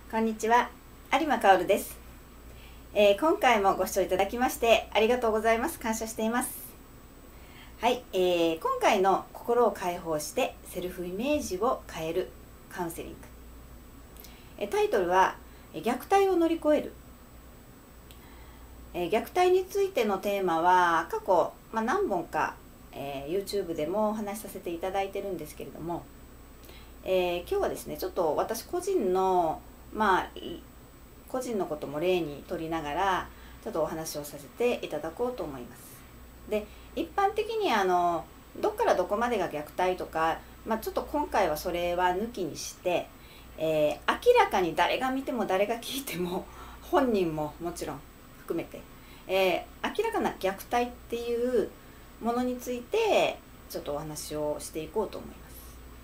こんにちは、有馬香です。今回もご視聴いただきましてありがとうございます。感謝しています。はい、今回の心を解放してセルフイメージを変えるカウンセリング。タイトルは虐待を乗り越える。虐待についてのテーマは過去、何本か、YouTube でもお話しさせていただいてるんですけれども、今日はですねちょっと私個人の個人のことも例にとりながらちょっとお話をさせていただこうと思います。で、一般的にどっからどこまでが虐待とか、ちょっと今回はそれは抜きにして、明らかに誰が見ても誰が聞いても本人ももちろん含めて、明らかな虐待っていうものについてちょっとお話をしていこうと思います。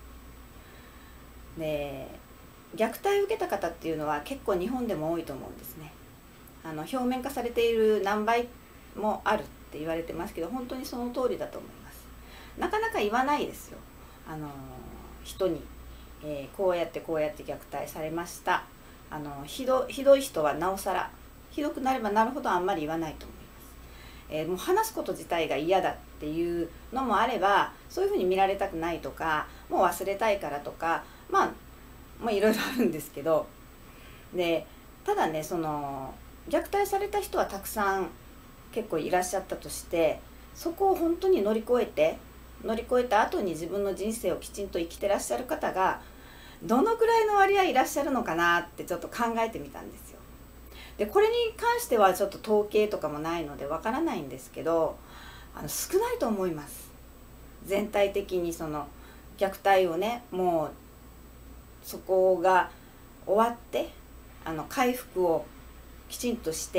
で、虐待を受けた方っていうのは結構日本でも多いと思うんですね。表面化されている何倍もあるって言われてますけど、本当にその通りだと思います。なかなか言わないですよ。人に、こうやって虐待されました。ひどい人はなおさら、ひどくなればなるほどあんまり言わないと思います。もう話すこと自体が嫌だっていうのもあれば、そういうふうに見られたくないとか、もう忘れたいからとか、いろいろあるんですけど、でただね、その虐待された人はたくさん結構いらっしゃったとして、そこを本当に乗り越えた後に自分の人生をきちんと生きてらっしゃる方がどのくらいの割合いらっしゃるのかなってちょっと考えてみたんですよ。でこれに関してはちょっと統計とかもないのでわからないんですけど、少ないと思います。全体的にその虐待をね、もうそこが終わって回復をきちんとして、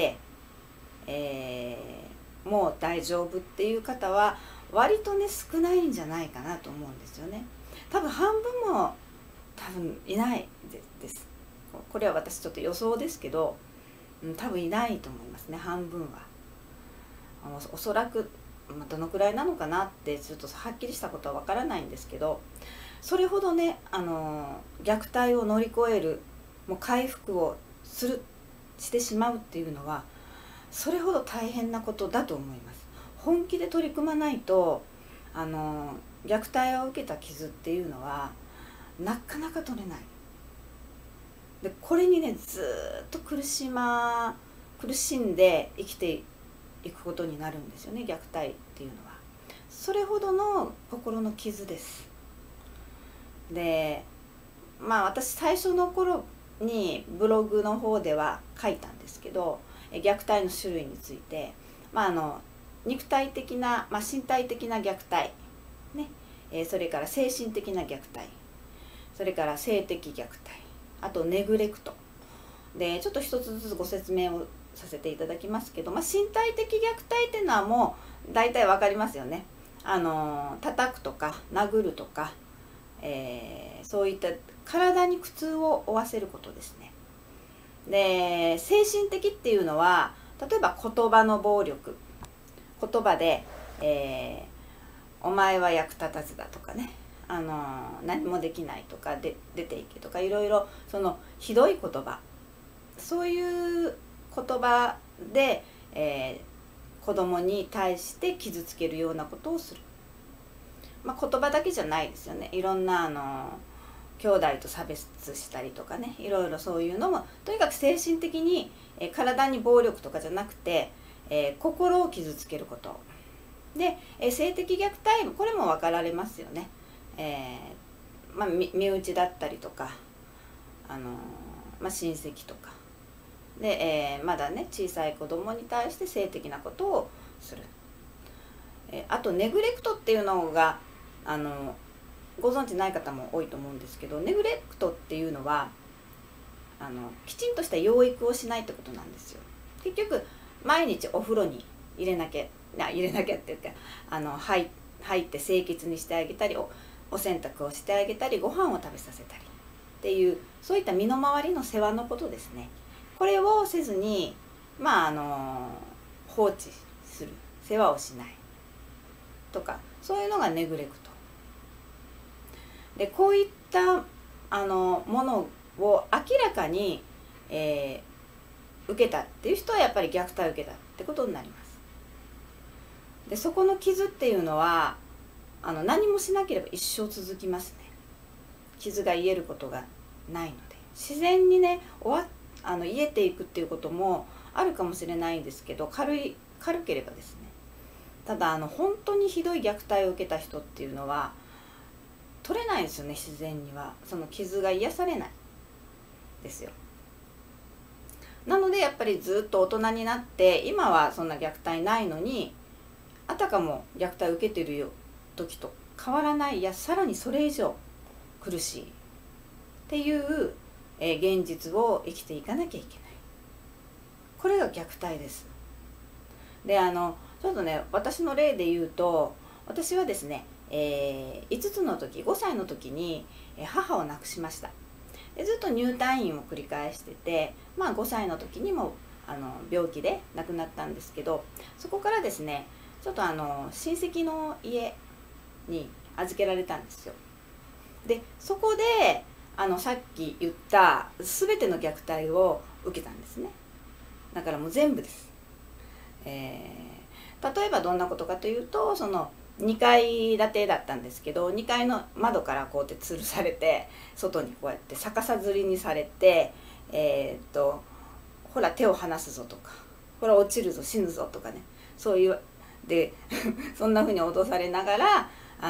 もう大丈夫っていう方は割とね少ないんじゃないかなと思うんですよね。多分半分もいないです。これは私ちょっと予想ですけど、多分いないと思いますね、半分は。おそらくどのくらいなのかなってちょっとはっきりしたことはわからないんですけど、それほどね虐待を乗り越える、もう回復をしてしまうっていうのはそれほど大変なことだと思います。本気で取り組まないと虐待を受けた傷っていうのはなかなか取れない。でこれにねずっと苦しんで生きていくことになるんですよね、虐待っていうのは。それほどの心の傷です。で私最初の頃にブログの方では書いたんですけど、虐待の種類について、肉体的な、身体的な虐待、ね、それから精神的な虐待、それから性的虐待、あとネグレクトで、ちょっと一つずつご説明をさせていただきますけど、身体的虐待っていうのはもう大体わかりますよね。叩くとか殴るとか、そういった体に苦痛を負わせることですね。で精神的っていうのは例えば言葉の暴力、言葉で、お前は役立たずだとかね、何もできないとか出ていけとか、いろいろそのひどい言葉、そういう言葉で、子供に対して傷つけるようなことをする。言葉だけじゃないですよね。いろんな兄弟と差別したりとかね、いろいろそういうのもとにかく精神的に、体に暴力とかじゃなくて、心を傷つけることで、性的虐待、これも分かられますよね。身内だったりとか親戚とかで、まだね小さい子供に対して性的なことをする。あとネグレクトっていうのがご存知ない方も多いと思うんですけど、ネグレクトっていうのはきちんとした養育をしないってことなんですよ。結局毎日お風呂に入れなきゃっていうか入って清潔にしてあげたり、お洗濯をしてあげたり、ご飯を食べさせたりっていう、そういった身の回りの世話のことですね。これをせずに放置する、世話をしないとか、そういうのがネグレクトで、こういったものを明らかに受けたっていう人はやっぱり虐待を受けたってことになります。でそこの傷っていうのは何もしなければ一生続きますね。傷が癒えることがないので、自然にね癒えていくっていうこともあるかもしれないんですけど、軽ければですね。ただ本当にひどい虐待を受けた人っていうのは取れないんですよね。自然にはその傷が癒されないですよ。なのでやっぱりずっと大人になって今はそんな虐待ないのに、あたかも虐待を受けてる時と変わらない、いやさらにそれ以上苦しいっていう、現実を生きていかなきゃいけない。これが虐待です。でちょっとね私の例で言うと、私はですね、5つの時5歳の時に母を亡くしました。でずっと入退院を繰り返してて、5歳の時にも病気で亡くなったんですけど、そこからですねちょっと親戚の家に預けられたんですよ。でそこでさっき言った全ての虐待を受けたんですね。だからもう全部です。例えばどんなことかというと、その2階建てだったんですけど、2階の窓からこうやって吊るされて、外にこうやって逆さ吊りにされて、ほら手を離すぞとか、ほら落ちるぞ死ぬぞとかね、そういうでそんな風に脅されながら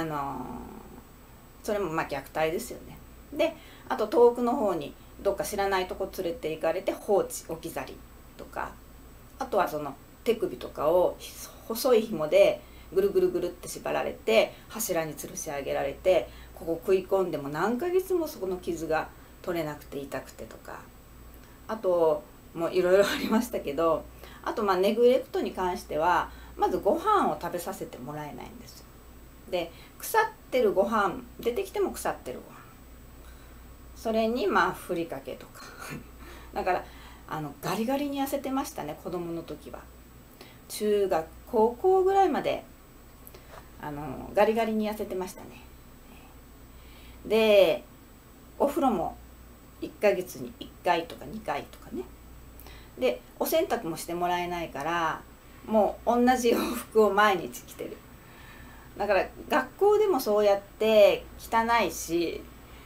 それも虐待ですよね。であと遠くの方にどっか知らないとこ連れて行かれて放置置き去りとか、あとはその手首とかを細い紐でぐるぐるぐるって縛られて柱に吊るし上げられて、ここ食い込んでも何ヶ月もそこの傷が取れなくて痛くてとか、あともういろいろありましたけど、あとネグレクトに関してはまずご飯を食べさせてもらえないんですよ。で腐ってるご飯出てきても腐ってるご飯、それにふりかけとかだからガリガリに痩せてましたね、子供の時は。中学高校ぐらいまでガリガリに痩せてましたね。でお風呂も1ヶ月に1回とか2回とかね。でお洗濯もしてもらえないから、もう同じ洋服を毎日着てる。だから学校でもそうやって汚いし、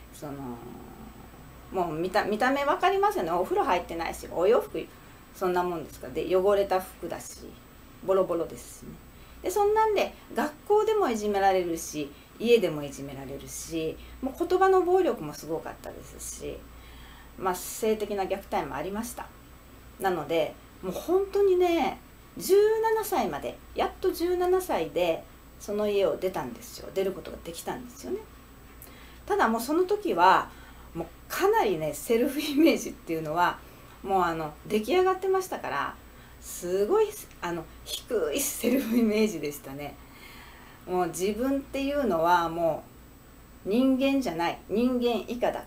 もう見た目分かりますよね。お風呂入ってないし、お洋服そんなもんですから。で汚れた服だしボロボロですしね。でそんなんで学校でもいじめられるし、家でもいじめられるし、もう言葉の暴力もすごかったですし、性的な虐待もありました。なのでもう本当にね、17歳まで、やっと17歳でその家を出たんですよ。出ることができたんですよね。ただもうその時はもうかなりね、セルフイメージっていうのはもう出来上がってましたから、すごい低いセルフイメージでしたね。もう自分っていうのはもう人間じゃない、人間以下だって、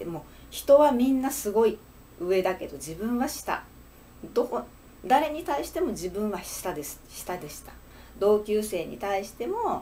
もう人はみんなすごい上だけど自分は下、誰に対しても自分は下でした。同級生に対しても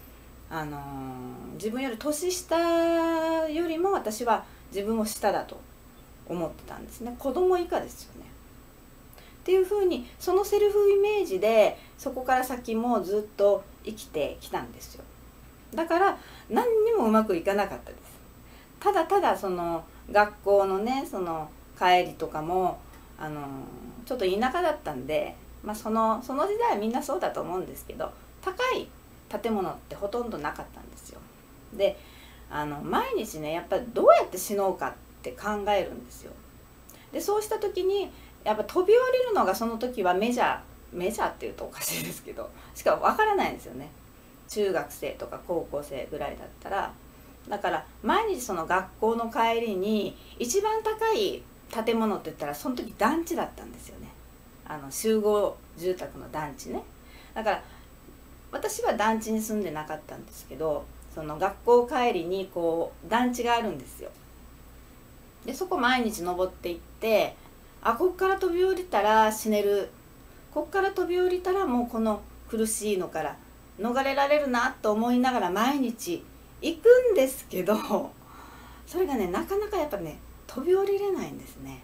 自分より年下よりも私は自分を下だと思ってたんですね。子供以下ですよね。っていうふうに、そのセルフイメージでそこから先もずっと生きてきたんですよ。だから何にもうまくいかなかったです。ただただその学校のね、その帰りとかもちょっと田舎だったんで、その時代はみんなそうだと思うんですけど、高い建物ってほとんどなかったんですよ。で毎日ね、やっぱりどうやって死のうかって考えるんですよ。でそうした時にやっぱ飛び降りるのがその時はメジャーっていうとおかしいですけど、しかわからないんですよね。中学生とか高校生ぐらいだったら。だから毎日その学校の帰りに一番高い建物って言ったらその時団地だったんですよね。集合住宅の団地ね。だから私は団地に住んでなかったんですけど、その学校帰りにこう団地があるんですよ。でそこ毎日登っていって、こっから飛び降りたら死ねる、こっから飛び降りたらもうこの苦しいのから逃れられるなと思いながら毎日行くんですけど、それがね、なかなかやっぱね飛び降りれないんですね。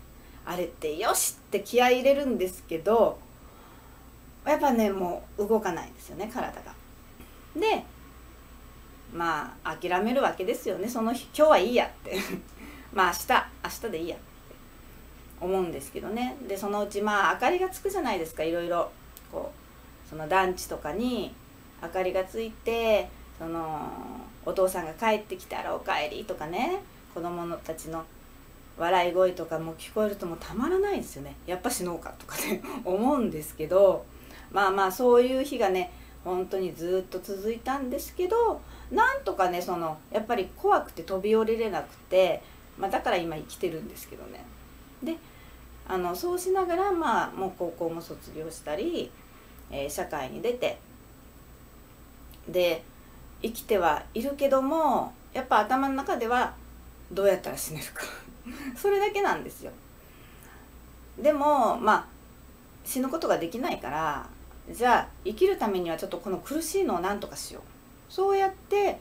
あれってよしって気合い入れるんですけど、やっぱねもう動かないんですよね、体が。でまあ諦めるわけですよね、その日今日はいいやってまあ明日でいいやって思うんですけどね。でそのうちまあ明かりがつくじゃないですか、いろいろこうその団地とかに明かりがついて、そのお父さんが帰ってきたらおかえりとかね、子供たちの笑い声とかも聞こえるともうたまらないですよね。やっぱ死のうかとかね思うんですけど、まあまあそういう日がね本当にずっと続いたんですけど、なんとかねそのやっぱり怖くて飛び降りれなくて、まあ、だから今生きてるんですけどね。でそうしながらまあもう高校も卒業したり、社会に出てで生きてはいるけども、やっぱ頭の中ではどうやったら死ねるかそれだけなんですよ。でもまあ死ぬことができないから、じゃあ生きるためにはちょっとこの苦しいのを何とかしよう、そうやって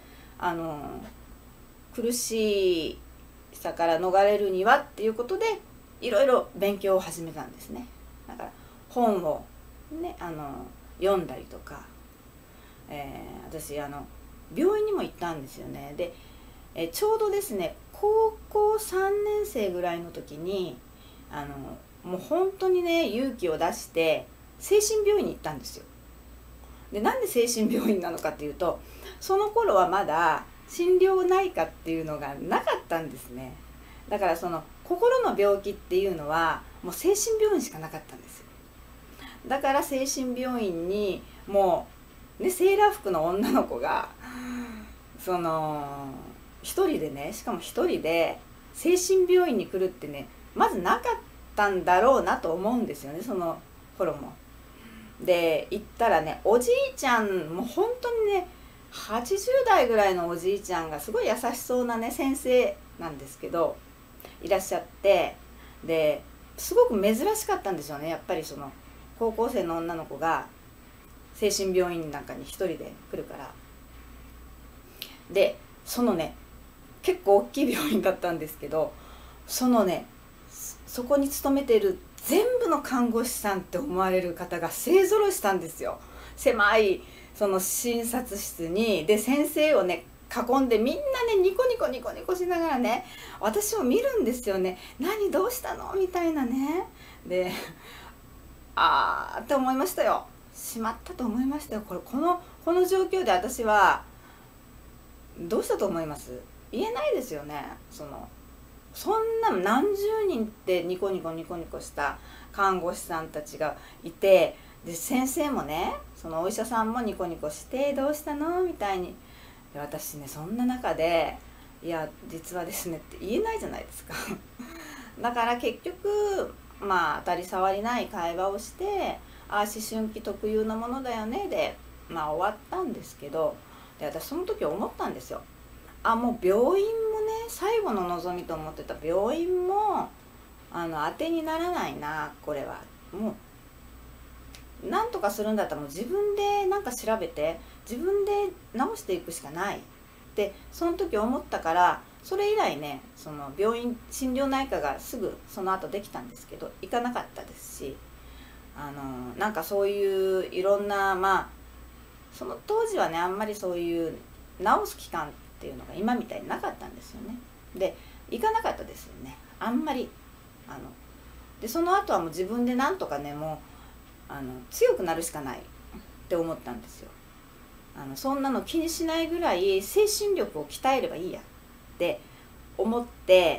苦しさから逃れるにはっていうことでいろいろ勉強を始めたんですね。だから本をね読んだりとか、私病院にも行ったんですよね。で、ちょうどですね高校3年生ぐらいの時にもう本当にね勇気を出して精神病院に行ったんですよ。でなんで精神病院なのかっていうと、その頃はまだ心療内科っていうのがなかったんですね。だからその心の病気っていうのはもう精神病院しかなかったんですよ。だから精神病院にもうねセーラー服の女の子がその一人でね、しかも一人で精神病院に来るってねまずなかったんだろうなと思うんですよね、その頃も。で行ったらねおじいちゃんもう本当にね80代ぐらいのおじいちゃんがすごい優しそうなね先生なんですけどいらっしゃって、ですごく珍しかったんですよね。やっぱりその高校生の女の子が精神病院なんかに一人で来るから。でそのね結構大きい病院だったんですけど、そのねそこに勤めてる全部の看護師さんって思われる方が勢ぞろいしたんですよ。狭いその診察室にで先生をね囲んでみんなねニコニコニコニコしながらね私を見るんですよね。何どうしたのみたいなね。であーって思いましたよ。しまったと思いましたよ。この状況で私はどうしたと思います？言えないですよね。そんな何十人ってニコニコニコニコした看護師さんたちがいて、で先生もねそのお医者さんもニコニコして「どうしたの？」みたいに。で私ねそんな中で「いや実はですね」って言えないじゃないですかだから結局まあ当たり障りない会話をして「ああ思春期特有のものだよね」でまあ終わったんですけど、で私その時思ったんですよ。もう病院もね最後の望みと思ってた病院も当てにならないな、これは。もうなんとかするんだったらもう自分でなんか調べて自分で治していくしかないってその時思ったから、それ以来ねその病院心療内科がすぐその後できたんですけど行かなかったですし、なんかそういういろんなまあその当時はねあんまりそういう治す期間っていうのが今みたいになかったんですよね。で行かなかったですよねあんまり。でその後はもう自分でなんとかねもう強くなるしかないって思ったんですよ。そんなの気にしないぐらい精神力を鍛えればいいやって思って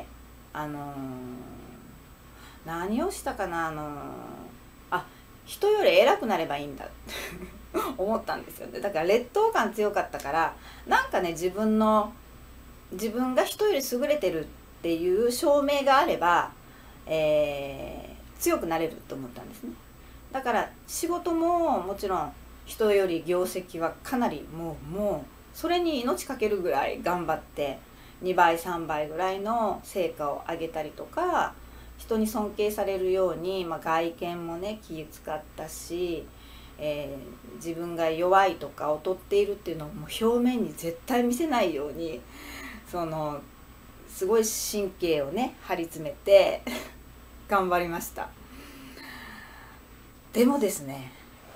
何をしたかな人より偉くなればいいんだって思ったんですよね。だから劣等感強かったからなんかね自分が人より優れてるっていう証明があれば、強くなれると思ったんですね。だから仕事ももちろん人より業績はかなりもうそれに命かけるぐらい頑張って2倍3倍ぐらいの成果を上げたりとか、人に尊敬されるように、外見もね気使ったし、自分が弱いとか劣っているっていうのをもう表面に絶対見せないようにすごい神経をね張り詰めて頑張りました。でもですね、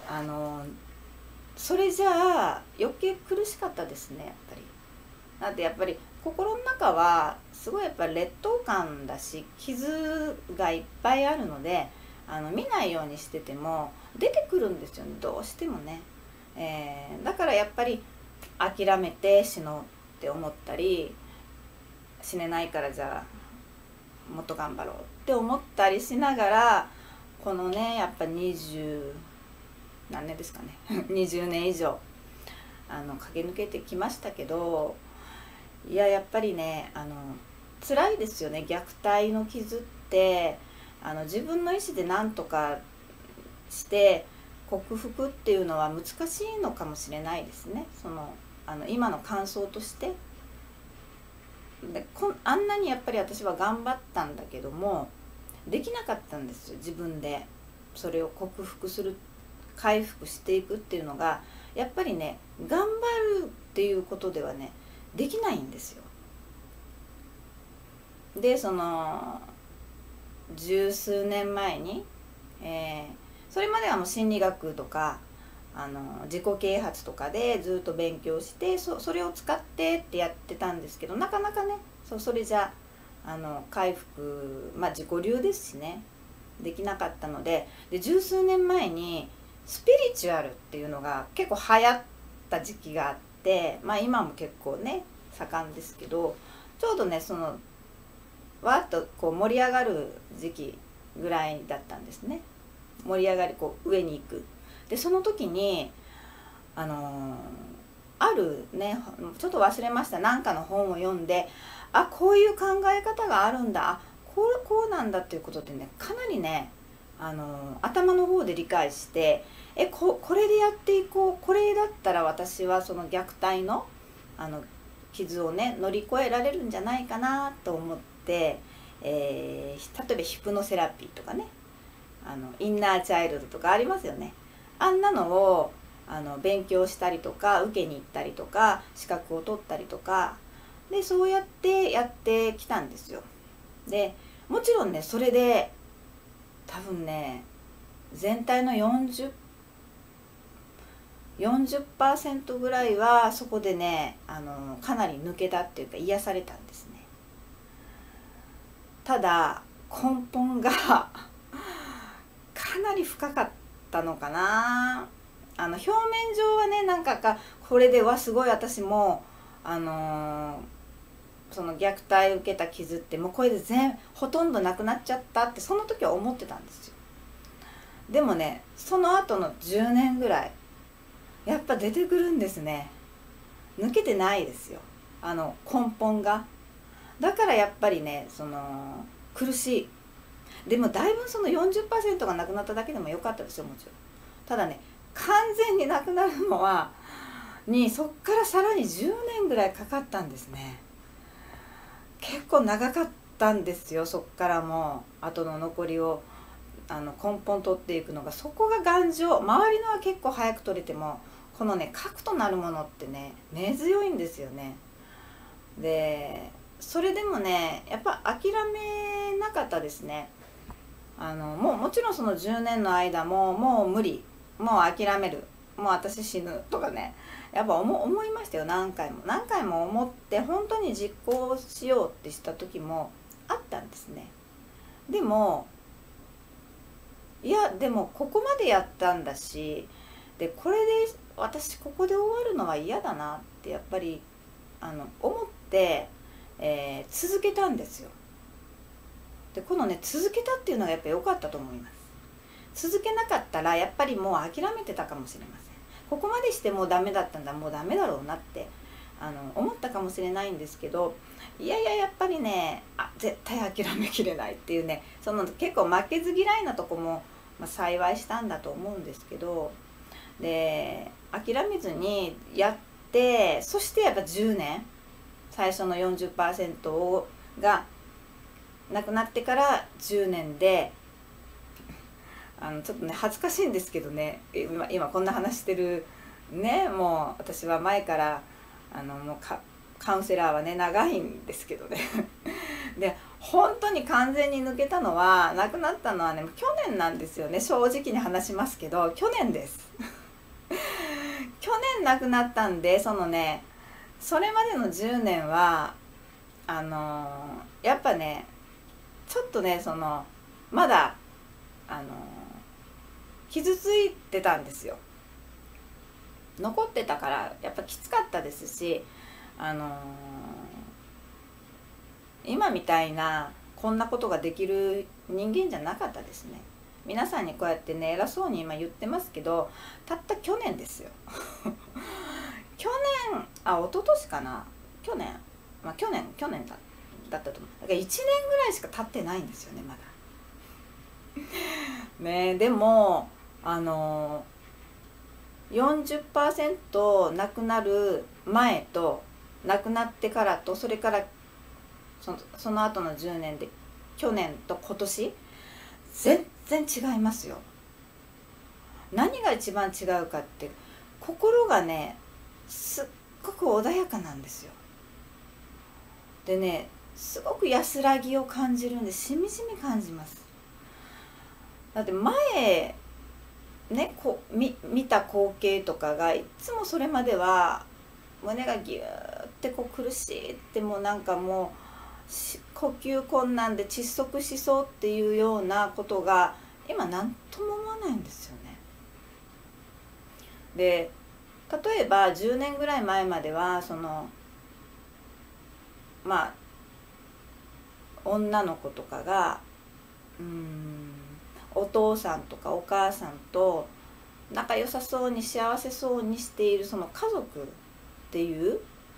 それじゃあ余計苦しかったですね、やっぱり。だってやっぱり心の中はすごいやっぱり劣等感だし、傷がいっぱいあるので、見ないようにしてても出てくるんですよね、どうしてもね。だからやっぱり諦めて死のうって思ったり、死ねないからじゃあもっと頑張ろうって思ったりしながら、このねやっぱ20何年ですかね20年以上駆け抜けてきましたけど、いややっぱりね辛いですよね。虐待の傷って自分の意思で何とかして克服っていうのは難しいのかもしれないですね。今の感想としてであんなにやっぱり私は頑張ったんだけどもできなかったんですよ。自分でそれを克服する、回復していくっていうのがやっぱりね、頑張るっていうことではねできないんですよ。で十数年前に、それまではもう心理学とか自己啓発とかでずっと勉強してそれを使ってってやってたんですけど、なかなかねそれじゃ回復、自己流ですしね、できなかったので、十数年前にスピリチュアルっていうのが結構流行った時期があって、今も結構ね盛んですけど、ちょうどねわーっとこう盛り上がる時期ぐらいだったんですね。盛り上がり上に行く。でその時にあるね、ちょっと忘れました、何かの本を読んで、こういう考え方があるんだ、こうなんだっていうことでね、かなりね頭の方で理解して、これでやっていこう、これだったら私はその虐待の傷をね乗り越えられるんじゃないかなと思って、例えばヒプノセラピーとかね、インナーチャイルドとかありますよね。あんなのを勉強したりとか受けに行ったりとか資格を取ったりとかで、そうやってやってきたんですよ。でもちろんねそれで多分ね全体の40% ぐらいはそこでねかなり抜けたっていうか癒されたんですね。ただ根本がかなり深かったのかな。表面上はねこれではすごい私もその虐待を受けた傷ってもうこれでほとんどなくなっちゃったってその時は思ってたんですよ。でもねその後の10年ぐらいやっぱ出てくるんですね。抜けてないですよ、根本が。だからやっぱりね苦しい。でもだいぶその 40% がなくなっただけでもよかったですよ、もちろん。ただね完全になくなるのはそっからさらに10年ぐらいかかったんですね。結構長かったんですよ。そっからも後の残りを根本取っていくのが、そこが頑丈。周りのは結構早く取れてもこのね核となるものってね根強いんですよね。でそれでもねやっぱ諦めなかったですね。もちろんその10年の間ももう無理、もう諦める、もう私死ぬとかねやっぱ思いましたよ。何回も思って本当に実行しようってした時もあったんですね。でもここまでやったんだし、でこれで私ここで終わるのは嫌だなってやっぱり思って、続けたんですよ。でこのね続けたっていうのがやっぱ良かったと思います。続けなかったらやっぱりもう諦めてたかもしれません。ここまでしてもうダメだったんだ、もうダメだろうなって思ったかもしれないんですけど、やっぱりね絶対諦めきれないっていうね、結構負けず嫌いなとこも、幸いしたんだと思うんですけど、で諦めずにやって、そしてやっぱ10年最初の 40% がなくなってから10年でちょっとね恥ずかしいんですけどね、今こんな話してるね、もう私は前からもうカウンセラーはね長いんですけどねで本当に完全に抜けたのは、亡くなったのはね去年なんですよね。正直に話しますけど去年です去年亡くなったんで、そのねそれまでの10年はやっぱねちょっとねまだ傷ついてたんですよ。残ってたからやっぱきつかったですし、今みたいなこんなことができる人間じゃなかったですね。皆さんにこうやってね偉そうに今言ってますけど、たった去年ですよ去年一昨年かな、去年だったと思う。だから1年ぐらいしか経ってないんですよねまだね。でも40% 亡くなる前と亡くなってからと、それからその後の10年で去年と今年全然違いますよ。何が一番違うかって、心がねすっごく穏やかなんですよ。でねすごく安らぎを感じるんで、しみじみ感じます。だって前ね見た光景とかがいつもそれまでは胸がギューって苦しいって、もうなんかもう呼吸困難で窒息しそうっていうようなことが今何とも思わないんですよね。で例えば10年ぐらい前までは女の子とかがお父さんとかお母さんと仲良さそうに幸せそうにしているその家族っていう、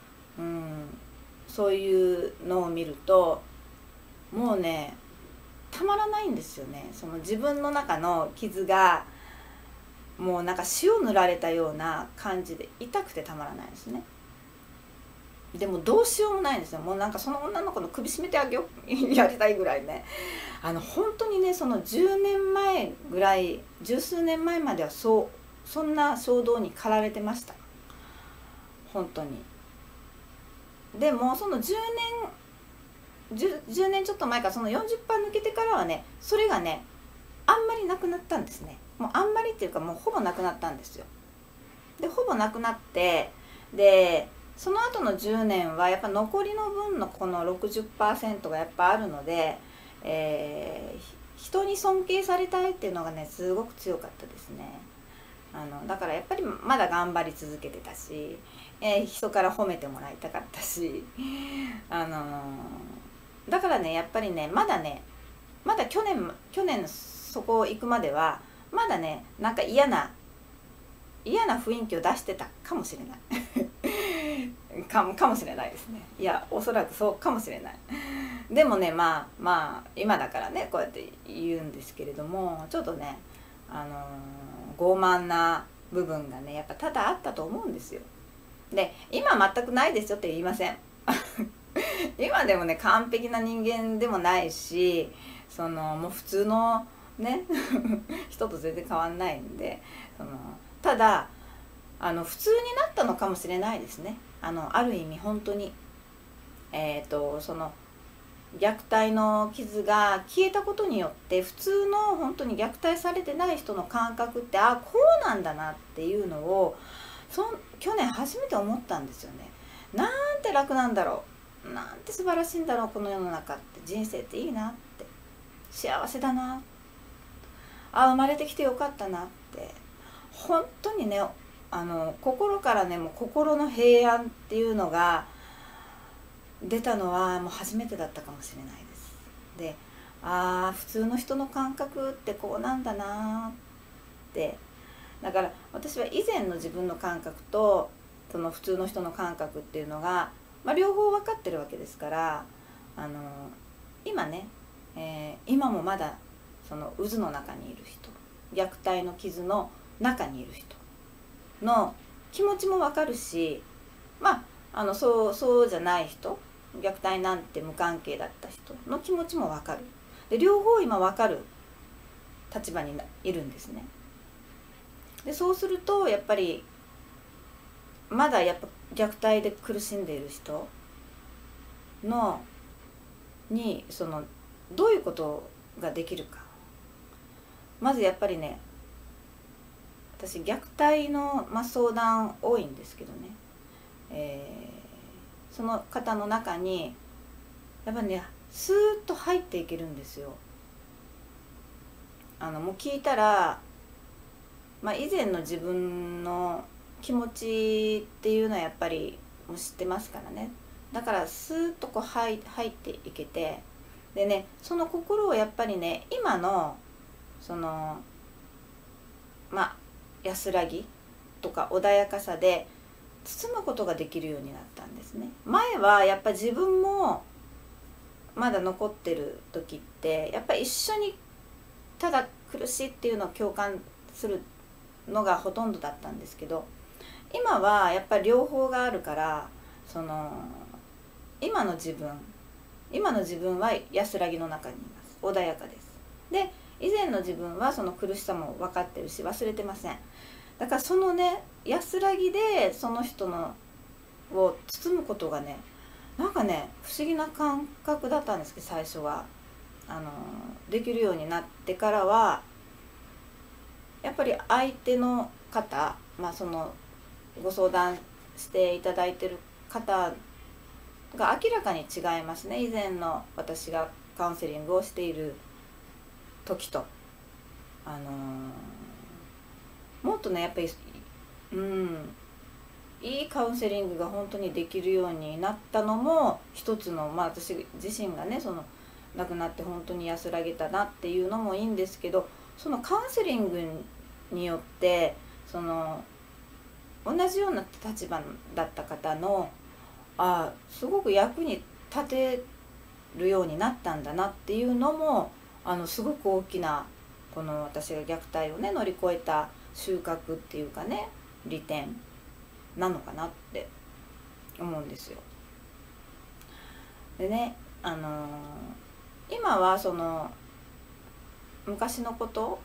そういうのを見るともうねたまらないんですよね。自分の中の傷がもうなんか塩塗られたような感じで痛くてたまらないですね。でもどうしようもないんですよ。もうなんかその女の子の首絞めてあげようやりたいぐらいね。本当にね10年前ぐらい、十数年前まではそんな衝動に駆られてました本当に。でもその10年ちょっと前からその 40% 抜けてからはね、それがねあんまりなくなったんですね。もうあんまりっていうかもうほぼなくなったんですよ。でほぼなくなって、でその後の10年はやっぱ残りの分のこの 60% がやっぱあるので、人に尊敬されたいっていうのがねすごく強かったですね。だからやっぱりまだ頑張り続けてたし、人から褒めてもらいたかったし、だからねやっぱりねまだ去年そこ行くまではまだねなんか嫌な雰囲気を出してたかもしれないかもしれないですね。いやおそらくそうかもしれない。でもね今だからねこうやって言うんですけれども、ちょっとね傲慢な部分がねやっぱ多々あったと思うんですよ。で今全くないですよって言いません今でもね完璧な人間でもないし、もう普通のね人と全然変わんないんで、ただ普通になったのかもしれないですね。ある意味本当に虐待の傷が消えたことによって普通の本当に虐待されてない人の感覚ってこうなんだなっていうのを去年初めて思ったんですよね。なんて楽なんだろう、なんて素晴らしいんだろうこの世の中って、人生っていいなって、幸せだな、生まれてきてよかったなって、本当にね心からねもう心の平安っていうのが出たのはもう初めてだったかもしれないです。で普通の人の感覚ってこうなんだなって、だから私は以前の自分の感覚とその普通の人の感覚っていうのが、両方分かってるわけですから、今ね、今もまだその渦の中にいる人、虐待の傷の中にいる人の気持ちも分かるし、そうじゃない人、虐待なんて無関係だった人の気持ちも分かる。で両方今分かる立場にいるんですね。でそうするとやっぱりまだやっぱ虐待で苦しんでいる人のにどういうことができるか。まずやっぱりね、私虐待の、相談多いんですけどね、その方の中にやっぱりねスーッと入っていけるんですよ。もう聞いたら、以前の自分の気持ちっていうのはやっぱりもう知ってますからね。だからスーッと入っていけて、でね、その心をやっぱりね、今の安らぎとか穏やかさで包むことができるようになったんですね。前はやっぱ自分もまだ残ってる時ってやっぱり一緒にただ苦しいっていうのを共感するのがほとんどだったんですけど、今はやっぱり両方があるから、今の自分は安らぎの中にいます。穏やかです。で、以前の自分はその苦しさも分かってるし忘れてません。だからそのね、安らぎでその人を包むことがね、なんかね不思議な感覚だったんですけど、最初はできるようになってからはやっぱり相手の方、ご相談していただいてる方が明らかに違いますね。以前の私がカウンセリングをしている時と、もっとねやっぱりいいカウンセリングが本当にできるようになったのも一つの、私自身がね亡くなって本当に安らげたなっていうのもいいんですけど、そのカウンセリングによって同じような立場だった方のすごく役に立てるようになったんだなっていうのもすごく大きな、この私が虐待をね乗り越えた収穫っていうかね、利点なのかなって思うんですよ。でね、今は昔のこと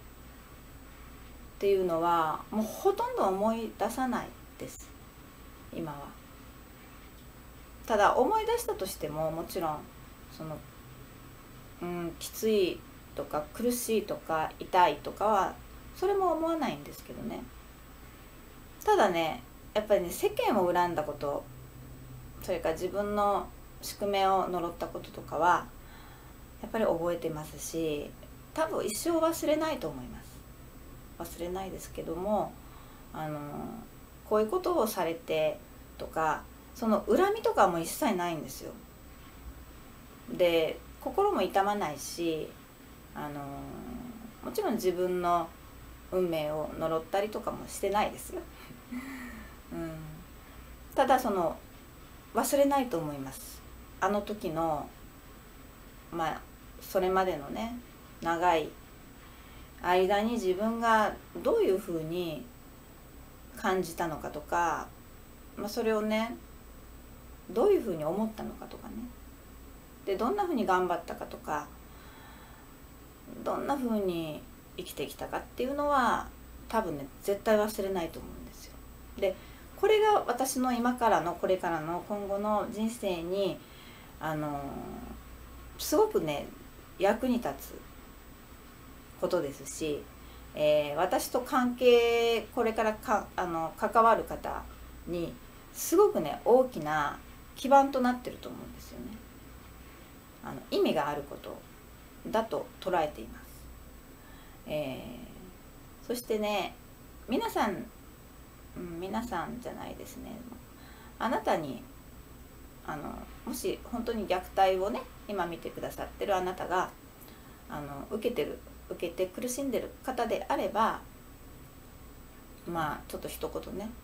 っていうのはもうほとんど思い出さないです、今は。ただ思い出したとしても、もちろんきついとか苦しいとか痛いとかはそれも思わないんですけどね。ただね、やっぱりね、世間を恨んだこと、それから自分の宿命を呪ったこととかはやっぱり覚えてますし、多分一生忘れないと思います。忘れないですけども、こういうことをされてとか、その恨みとかも一切ないんですよ。で、心も痛まないし、もちろん自分の運命を呪ったりとかもしてないですよ、ただ忘れないと思います。あの時のそれまでのね長い間に自分がどういうふうに感じたのかとか、それをねどういうふうに思ったのかとかね、でどんなふうに頑張ったかとか、どんなふうに生きてきたかっていうのは多分ね絶対忘れないと思うんですよ。でこれが私の今からのこれからの今後の人生にすごくね役に立つことですし、私と関係これから関わる方にすごくね大きな基盤となってると思うんですよね。意味があることだと捉えています。そしてね、皆さんじゃないですね、あなたにもし本当に虐待をね今見てくださってるあなたが受けて苦しんでる方であれば、ちょっと一言ね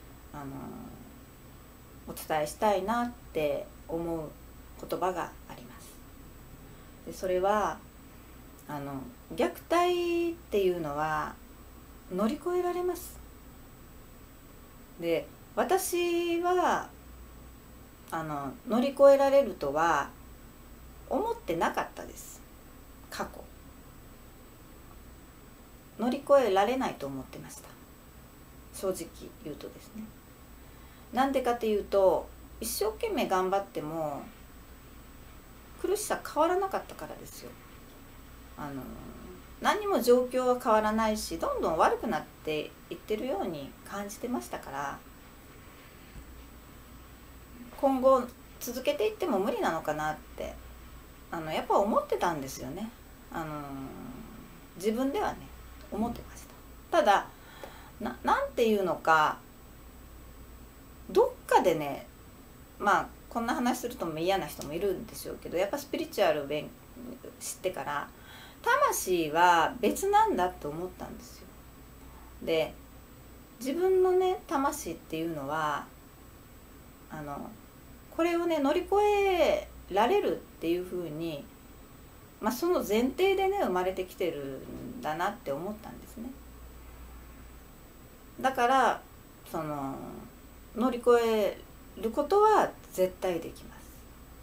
お伝えしたいなって思う言葉があります。でそれは虐待っていうのは乗り越えられます。で私は乗り越えられるとは思ってなかったです。過去乗り越えられないと思ってました、正直言うとですね。なんでかっていうと、一生懸命頑張っても苦しさ変わらなかったからですよ。何にも状況は変わらないし、どんどん悪くなっていってるように感じてましたから、今後続けていっても無理なのかなってやっぱ思ってたんですよね。自分ではね思ってました。ただなんていうのか、どっかでね、まあこんな話するとも嫌な人もいるんでしょうけど、やっぱスピリチュアルを知ってから魂は別なんだって思ったんですよ。で、自分のね魂っていうのはこれをね乗り越えられるっていうふうに、その前提でね生まれてきてるんだなって思ったんですね。だから乗り越えることは絶対できます。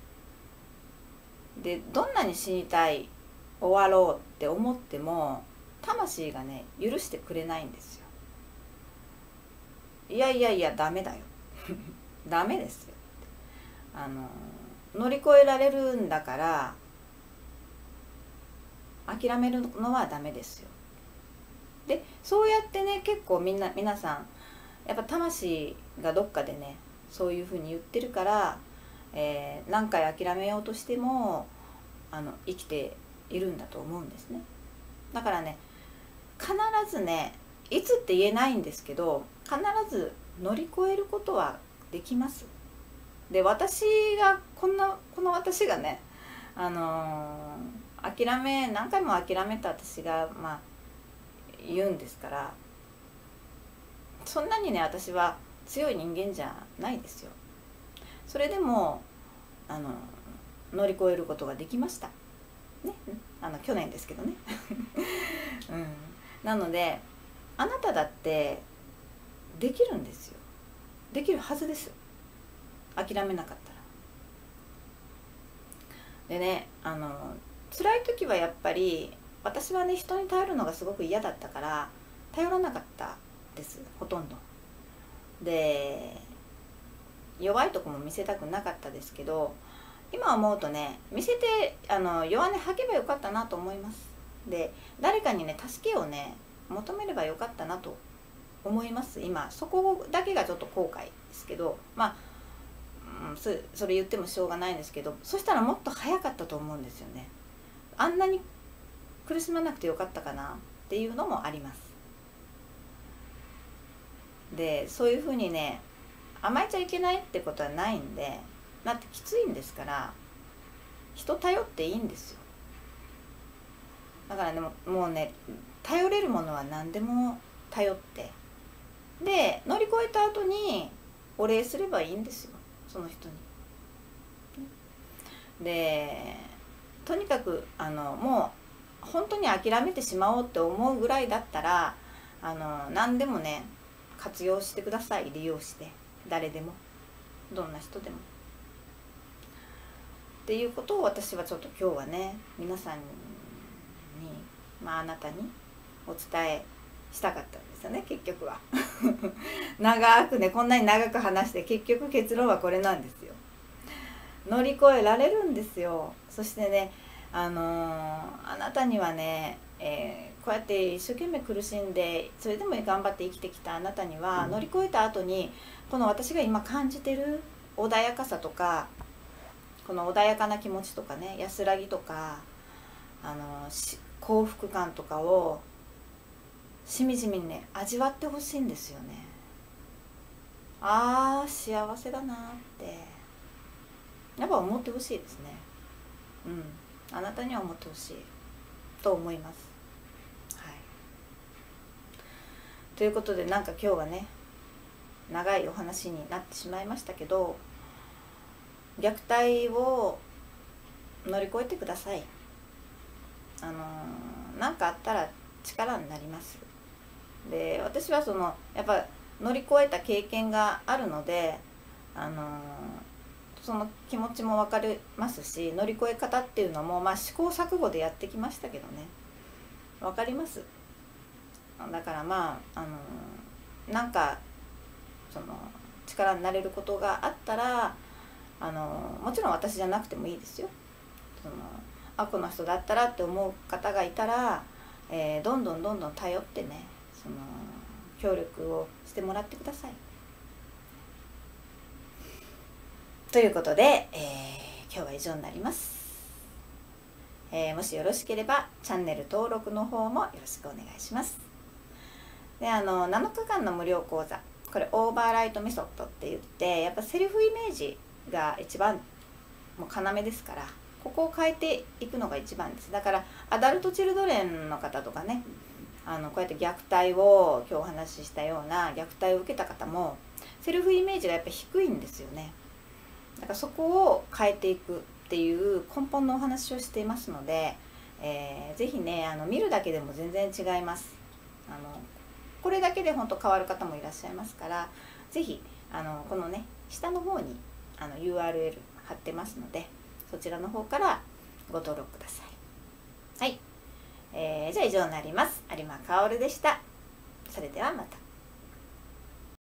で、どんなに死にたい、終わろうって思っても魂がね許してくれないんですよ。いやいやいやダメだよダメですよ。乗り越えられるんだから諦めるのはダメですよ。で、そうやってね結構皆さんやっぱ魂がどっかでねそういうふうに言ってるから、何回諦めようとしても生きているんだと思うんですね。だからね、必ずね、いつって言えないんですけど、必ず乗り越えることはできます。で、私がこの私がね何回も諦めた私が言うんですから、そんなにね私は強い人間じゃないですよ。それでも乗り越えることができましたね。去年ですけどね、なのであなただってできるんですよ。できるはずです。諦めなかったら。でね、辛い時はやっぱり私はね人に頼るのがすごく嫌だったから頼らなかったです、ほとんど。で、弱いとこも見せたくなかったですけど、今思うとね見せて弱音吐けばよかったなと思います。で、誰かにね助けをね求めればよかったなと思います。今そこだけがちょっと後悔ですけど、それ言ってもしょうがないんですけど、そしたらもっと早かったと思うんですよね。あんなに苦しまなくてよかったかなっていうのもあります。で、そういうふうにね甘えちゃいけないってことはないんで、だってきついんですから人頼っていいんですよ。だからねもうね頼れるものは何でも頼って、で乗り越えた後にお礼すればいいんですよ、その人に。で、とにかくもう本当に諦めてしまおうって思うぐらいだったら何でもね活用してください。利用して、誰でもどんな人でもっていうことを私はちょっと今日はね皆さんにあなたにお伝えしたかったんですよね、結局は長くねこんなに長く話して結局結論はこれなんですよ。乗り越えられるんですよ。そしてねあなたにはね、こうやって一生懸命苦しんでそれでも頑張って生きてきたあなたには、乗り越えた後にこの私が今感じてる穏やかさとか、この穏やかな気持ちとかね、安らぎとか幸福感とかをしみじみにね味わってほしいんですよね。あー幸せだなってやっぱ思ってほしいですね。あなたには思ってほしいと思います。はい。ということで今日はね長いお話になってしまいましたけど、虐待を乗り越えてください。何かあったら力になります。で、私はやっぱ乗り越えた経験があるのでその気持ちも分かりますし、乗り越え方っていうのも試行錯誤でやってきましたけどね、分かります。だから力になれることがあったらもちろん私じゃなくてもいいですよ。 この人だったらって思う方がいたら、どんどん頼ってね、協力をしてもらってください。ということで、今日は以上になります。もしよろしければチャンネル登録の方もよろしくお願いします。で7日間の無料講座、これオーバーライトメソッドって言って、やっぱセルフイメージが一番もう要ですから、ここを変えていくのが一番です。だからアダルトチルドレンの方とかね、こうやって虐待を今日お話ししたような虐待を受けた方もセルフイメージがやっぱ低いんですよね。だからそこを変えていくっていう根本のお話をしていますので、ぜひね見るだけでも全然違います。これだけで本当変わる方もいらっしゃいますから、ぜひこのね下の方にURL 貼ってますので、そちらの方からご登録ください。はい、じゃあ以上になります。有馬かおるでした。それではまた。